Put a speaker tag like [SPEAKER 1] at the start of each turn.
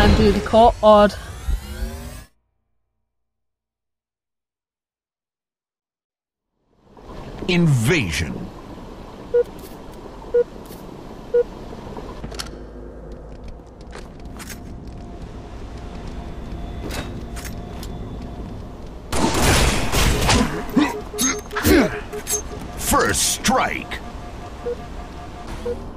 [SPEAKER 1] and do the cut odd.
[SPEAKER 2] Invasion. First strike.